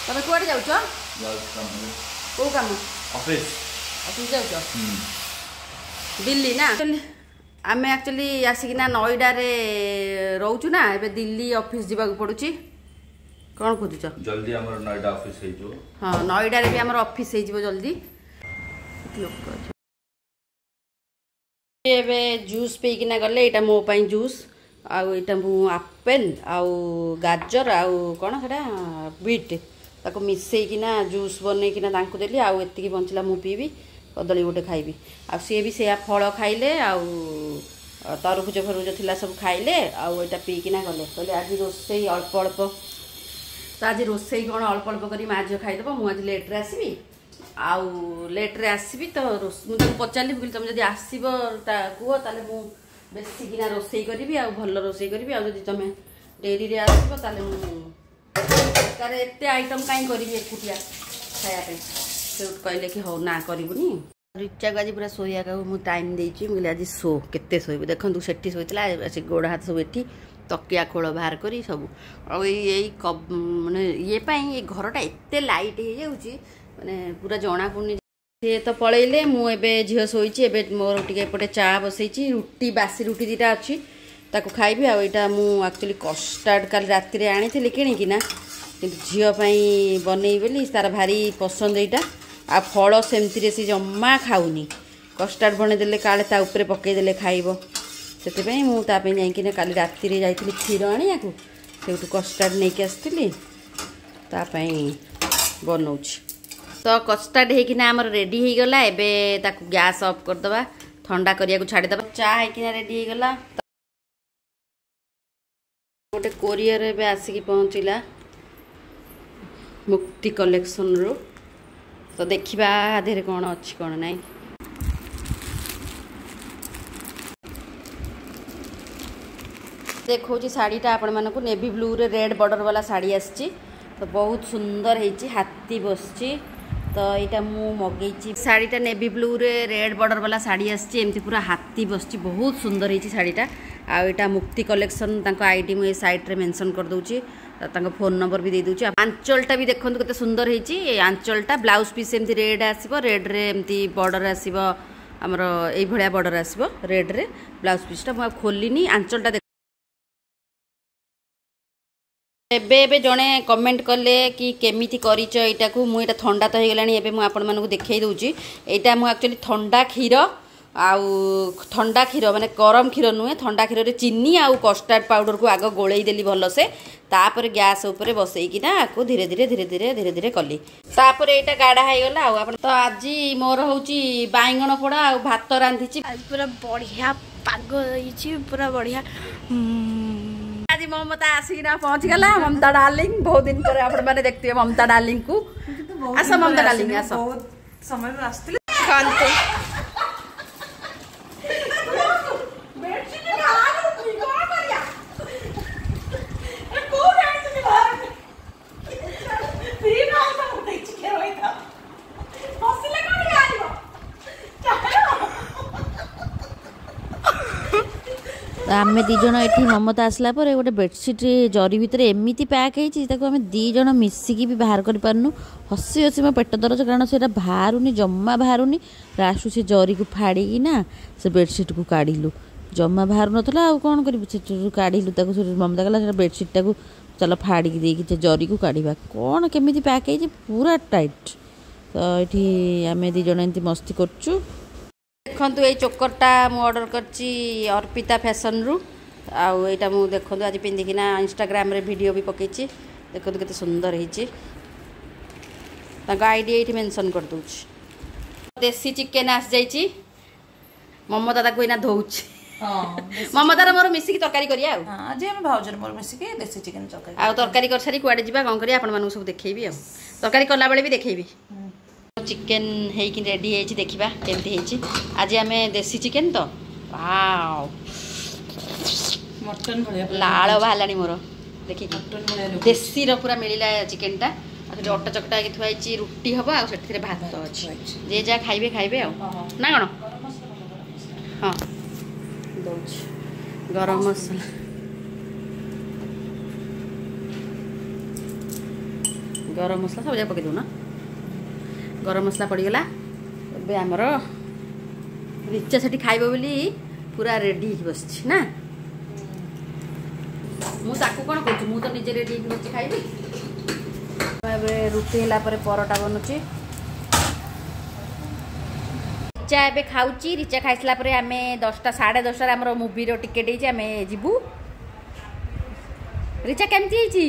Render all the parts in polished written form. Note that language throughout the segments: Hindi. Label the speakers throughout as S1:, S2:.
S1: तब कौटे जाऊच कौ कम
S2: ऑफिस
S1: ऑफिस जाऊच दिल्ली ना आम एक्चुअली आसिकिना नईडा रोचु ना ए दिल्ली ऑफिस जावाक पड़ुची कौन खोजुच
S2: जल्दी हमर नोएडा ऑफिस है जो
S1: हाँ नईडा रे भी हमर ऑफिस हो जल्दी एबे जूस पीकिना गले एटा मो पाई जूस आउ एटा मु एप्पल आउ गाजर आउ कौन सेटा बीट ताको मिसेकिना जूस बनैकिना तांको देली आउ एतिकी बंचला मु पीबी कदली गोटे खाइबी आ सी भी से फल खाइले आउ तरभुज फरभुज थिला सब खाइले आउ एटा पीकिना गले कहले आज रोसई अल्प अल्प तो आज रोसई कौन अल्प अल्प करी माँ झील खाईदेव मुझे आज लेट्रे आसबि आउ लेट्रे आसबि तो मुझे पचारि कहली तुम जब आसब कह ताले मु बेसिकिना रोसई करी आ भल रोसई करी आदि तुम डेरी रे आसब ताले तार एत आइटम कहीं करी एकुटिया खायापे से कहले कि हौ ना करूनी रिचा को आज पूरा शोया का मुझे टाइम देती मुझे आज शो केते शोब देखो सेठी शोला गोड़ हाथ सब एठी तकिया खोल बाहर करी सब माने ये घरटा एत लाइट हो जाऊँगी माने पूरा जना पड़नी सी तो पलैले मुझे झील शोची मोर टे चा बसई रुटी बासी रुटी दीटा अच्छी ताको खाइबी आईटा मुझे कस्टार्ड काल राति आनी किणिकिना कि झील बनई बोली तार भारी पसंद यहाँ आ फल सेमती सी जमा खाऊनी कस्टार्ड बनेदेले काले ता उपरे पकईदेले खाइब से मुझे जाइकिना काली राति जाइली क्षीर आनिया से कस्टार्ड नहीं आसती बनाऊँ तो कस्टार्ड होकिना आमर रेडी हो गला एबे ताकू गैस ऑफ करदबा ठंडा करिया छाड़ीदबा चा होकिना रेडी हो गला गोटे कोरियर एबे आसिक पहुँचला मुक्ति कलेक्शन रो तो देखा आधे कौन अच्छी कौन ना देखो शाढ़ीटा आपण मानक नेवी ब्लू रे रेड बॉर्डर वाला शाढ़ी आसी तो बहुत सुंदर है हाथी बसची तो यहाँ मु मगेची शाढ़ीटा नेवी ब्लू रे रेड बॉर्डर वाला शाढ़ी आसी एमती पूरा हाथी बसची बहुत सुंदर है शाढ़ीटा आईटा मुक्ति कलेक्शन आईडी मुझे सैट्रे मेंशन कर दूची फोन नंबर भी दे दूची आंचलटा भी देखो केते सुंदर है आंचलटा ब्लाउज पीस एमती रेड आसीबो रेड रे एमती बॉर्डर आसीबो हमर एई भलिया बॉर्डर आसीबो रेड रे ब्लाउज पीसटा मु खोलिनी आंचलटा एबे जड़े कमेंट कले कि केमिति करिच एटा को मु एटा ठंडा तो होगलानी एबे मु आपण मानकु देखै दउची एटा मु एक्चुअली ठंडा क्षीर आउ ठंडा क्षीर माने गरम क्षीर नुहे ठंडा क्षीर रे चीनी आउ कस्टार्ड पाउडर को आग गोलई देली भल से तापर गैस ऊपर बसईकिना आपको धीरे धीरे धीरे धीरे धीरे धीरे कली तापर एटा गाढ़ा हो गला आउ तो आज मोर होची बाइगण पोड़ा आउ भात रांधिची
S3: आज पूरा बढ़िया पाग होईची पूरा बढ़िया
S1: आज ममता आसिकिना पहुंच गला ममता डार्लिंग बहुत दिन पर आपण माने देखते हैं ममता डार्लिंग को आस ममता डार्लिंग आस
S4: बहुत समय में आस्ते
S1: खानते
S5: आम दीज ये ममता आसला गोटे बेडसीट जरी भितर एमती पैक होम दीज मिसिकी भी बाहर कर पार्नु हसी हसी मो पेट दरज कारण से बाहरुनी जमा बाहरुनी लास्ट से जरी को फाड़ी ना से बेडसीट को काढ़लु जमा बाहर नाला आ कौन कर काढ़लु ममता कहला बेडसीटा को चल फाड़ी देकी जरी को काढ़ा कौन केमी पैक हो पूरा टाइट तो ये आम दीज एमती मस्ती करचु
S1: देखु ये चोकरटा मु ऑर्डर करची अर्पिता फैशन रु आउ एटा मु देखु आज पिंधिकिना इंस्टाग्राम रे वीडियो भी पकेची देखु केते सुंदर होईची ताका आईडी एठी मेंशन कर दूची देसी चिकन आस जाईची ममता ताको इना धोउची
S4: हां
S1: ममता रे मोर मिसिकी तरकारी करिया आ
S4: हां जे हम भाउजर मोर मिसिकी देसी चिकन तरकारी
S1: आ तरकारी कर सारी कुआडे जिबा कोन करिया आपण मानु सब देखैबी आ तरकारी करला बेले भी देखैबी चिकेन हेकी रेडी है देखा केमती आज आम देसी चिकेन तो वाव
S4: मटन
S1: लाल बाहला मोर देखी देसी पूरा मिलला चिकेनटा अटा चकटा थुआई रुटी हम आठ भात अच्छे जे जहाँ खाइबे खाइबे ना कौन हाँ दौच गरम मसला गरम मसला सब जाक पकई दउना गरम मसला पड़गला ए आमर रिचा सेठी खाइबो बोली पूरा रेडी बस ना मु ताकू कोन कहू मु तो निजे रेडी बस खाइबी एबे रुटी हला पर परोटा बनुची रिचा एबे खाउची रिचा खाइसला पर आमे 10टा 10:30 रे हमर मूवी रो टिकेट हेची आमे जिबू रिचा केमती हेची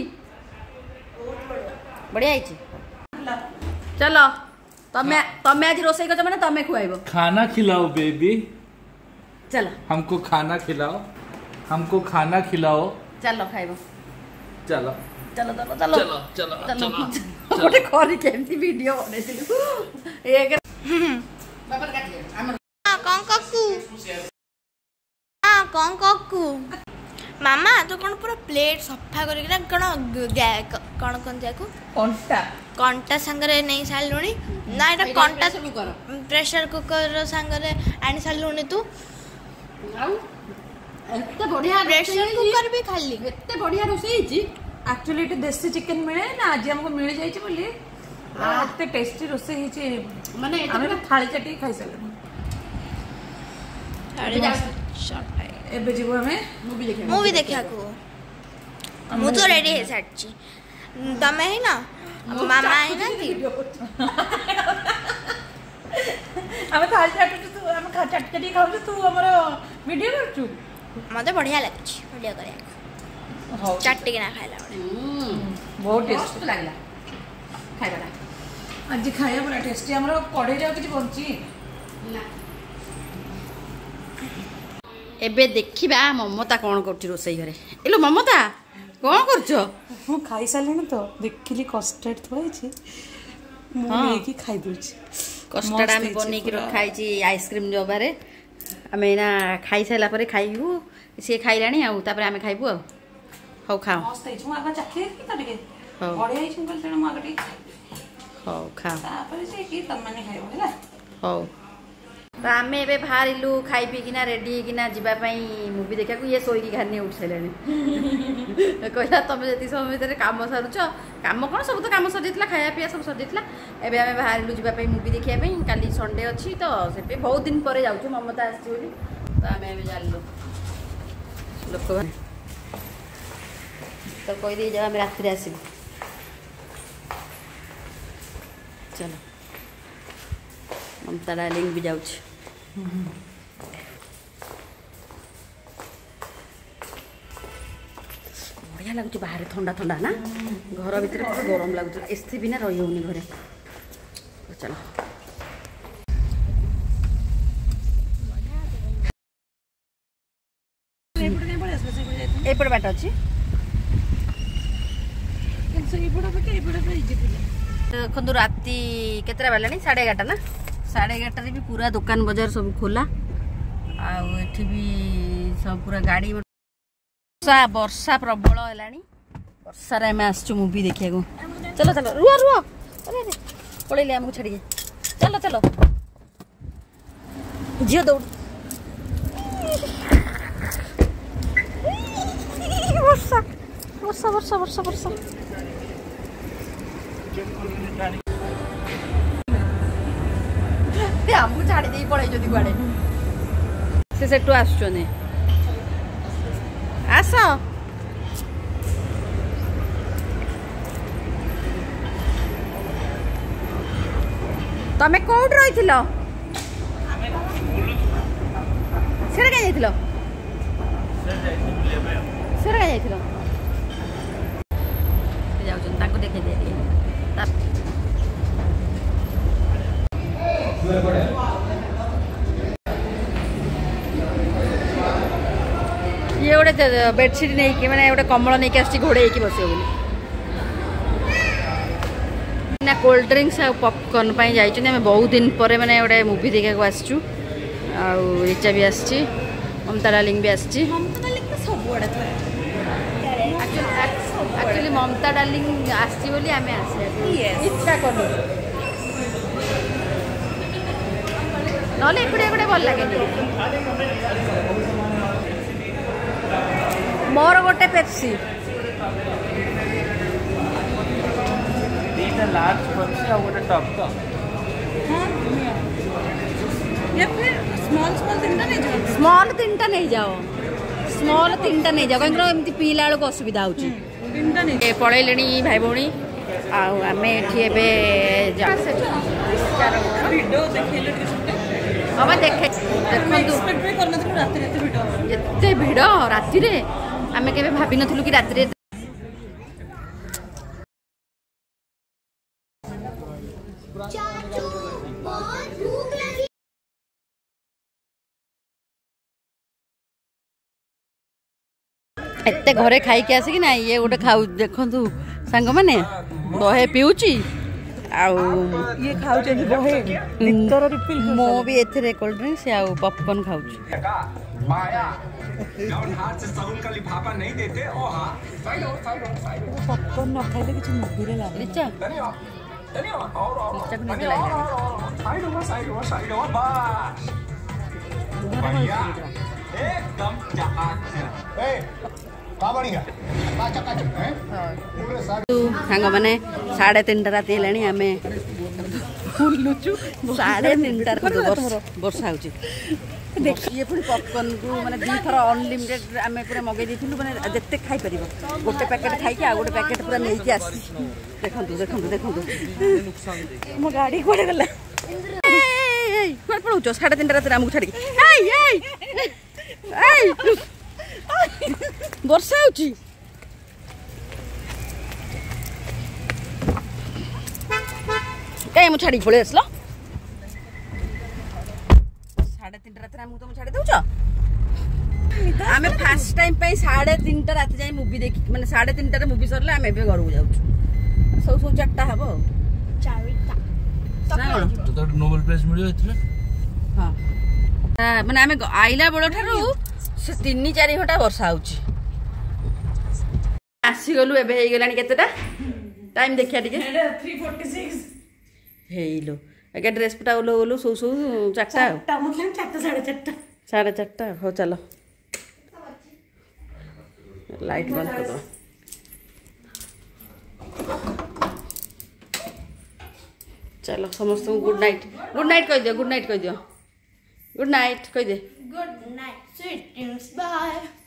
S1: बढ़िया हेची चलो तमे आज रोसई करछ माने तमे खुआइबो
S2: खाना खिलाओ बेबी
S1: चलो
S2: हमको खाना खिलाओ हमको खाना खिलाओ
S1: चलो खाइबो
S2: चलो
S1: चलो चलो चलो
S2: चलो चलो
S1: चलो
S2: चलो
S1: गोटे करी केमती वीडियो बनेथिलु एक बाबर काटिए हमर
S3: कौन ककू मामा तो कौन पूरा प्लेट सफा करके कौन कौन जाकू कंटा संगरे नहीं सालुनी ना एटा कंटा प्रेशर कुकर संगरे आनी सालुनी तू
S1: आउ एते बढ़िया
S3: प्रेशर कुकर भी खाली
S1: एते बढ़िया रोसई हेची
S4: एक्चुअली इट देसी चिकन मिले ना आज हमको मिल जाई छी बोली एते टेस्टी रोसे ही छी
S1: माने
S4: हम थाली चाटी खाई सकले एबे जीवो हमें
S3: मूवी देखा को मु तो रेडी है साची तमे है ना मामा है ना ती
S4: हमें थाली चाटी तू हम चाटी खाऊ तू हमर वीडियो करछु
S3: मते बढ़िया लागछि वीडियो करे चाटी के ना खाइला
S4: बहुत टेस्ट
S1: मस्त लागला खाइबाला
S4: आज खाया बड़ा टेस्टी हमर कढ़ई रे किछ बंची
S1: ना एबे देखिबा ममता कोन करछि रोसई घरे एलो ममता कोन करछो
S4: मु खाई सालेन तो देखिली कस्टर्ड थोई छी मु लेकी खाई दोछि
S1: कस्टर्ड आम बनै कि रखाई छी आइसक्रीम जबारे आमे ना खाई साला परे खाइबू से खाइलानी आ तापर आमे खाइबू आ हौ खाओ
S4: मस्त है छु आगा चाखे की तडके
S1: हौ
S4: बढिया है सिंपल तेण मु आगटी
S1: हौ खा
S4: तापर से की तम माने खाइबो हैला
S1: हौ तो आमे एबे बाहरिलु खाई पी किना रेडी किना जिबा पई मूवी देखा को ये सोई की घानी उठ सैलानी कहला तमे जति समय भीतर काम सारुछ काम कोन सब तो काम सर दितला खाया पिया सब सर दितला एबे आमे बाहरिलु जिबा पई मूवी देखिया पई काली संडे अछि तो सेपे बहुत दिन परे जाउछु ममता आछि बोली तो आमे एबे जाललो लोक तो कोई दे जा आमे रात्रि आसीबु चलो ममता डार्लिंग भी जाउछ बढ़िया लगुच बाहर ठंडा ठंडा ना घर भीतर पूरा गरम लगुच एसी बिना रही होनी घरे चलो एपट बाट अच्छी देखो राति केतरा बाला 11:30 ना 11:30 भी पूरा दुकान बाजार सब खोला आठी भी सब पूरा गाड़ी वर्षा प्रबल है वर्षा आसचु मूवी देखा चलो चलो रुआ रुआ अरे पड़े आमको छाड़ी चलो चलो झील दौड़ वर्षा वर्षा वर्षा वर्षा वर्षा आमको छाड़ी दे पड़े कड़े से सेठू आसुने आस तमे कोठ रही सेठ क्या जाइथिलो सेठ क्या जाइथिलो जाउछन ताको देखे दे ये गोटे बेडसीट नहीं कि मैंने गोटे कमल नहीं आस घोड़े बस ना कोल्ड ड्रिंक्स आ पॉपकॉर्न जाइए बहुत दिन पर मैंने गोटे मूवी देखा आसचु रिचा भी आसी ममता डार्लिंग भी आसी एक्चुअली ममता डार्लिंग आसी बोली आम इच्छा कलु ना एपटे एपटे भल लगे मोर गोटे पेप्सी
S2: दीटा लार्ज बर्फी आ गोटे टप तो
S4: या फिर स्मॉल स्मॉल तीनटा नहीं जाओ
S1: स्मॉल तीनटा नहीं जाओ स्मॉल तीनटा नहीं जाओ कहीं एमती पीला बेलू असुविधा हो
S4: तीनटा नहीं
S1: पलैले भाई भौणी आम एटी
S4: वीडियो देखैले किसते
S1: हाँ देखे
S4: मैं एक्सपेक्ट भी करना था रात रात वीडियो
S1: एते भिड़ राति आम के भाभी नथुलु कि राति एते घरे खाइके आसिक ना ये गोटे खाऊ देखु सांग मैंने बहे पीऊची
S4: ये खाऊ चंदी बहे नितर रिफिल
S1: मो भी एथरे कोल्ड ड्रिंक्स या पॉपकॉर्न खाऊची
S6: नहीं देते ओ हां
S4: पॉपकॉर्न न खाइले किछ मुभी रे लागे
S1: लिचा लिचा को निकल आइला
S6: साइड बस बढ़िया एकदम चकाचक ए का बढ़िया चकाचक है
S1: सांग माने 3:30 राति हेलाणी आमे बुलुचु 3:30 वर्षा होची ये पुणी पॉपकॉर्न को माने दी थर अनलिमिटेड आम पूरा मगै देथिलु माने जत्ते खाई परिबो गोटे पैकेट खाई के आ गोटे पैकेट पूरा नै के आसी देखंतु देखंतु देखंतु मो गाड़ी कोडे गला ए कोन पळौचो 3:30 राति आमु छाडी ए वर्षा होची कहीं मु छाड़ी पड़े आसलो 3:30 रात आम तुम छाड़ी दौच आम फास्ट टाइम 3:30 रात जाए मुवी देखी मैंने 3:30 मुवी सरले आम घर को जाऊँ सब सब 4टा हम
S2: नोबेल प्राइज मिलियो एथले
S1: हाँ माने आम आइला बेल ठारू 3-4 घंटा वर्षा होची आसीगलु एबे हे गेलानी केतेटा टाइम देखिया टिके
S4: 3:46
S1: हेलो आगे ड्रेस पटा ओलो ओलो सो सो 4टा
S4: मतलब 4:30
S1: 4:30 हो चलो लाइट बंद कर दो चलो समस्त गुड नाइट कह दियो गुड नाइट कह दियो गुड नाइट कह दे
S3: good night sweet dreams bye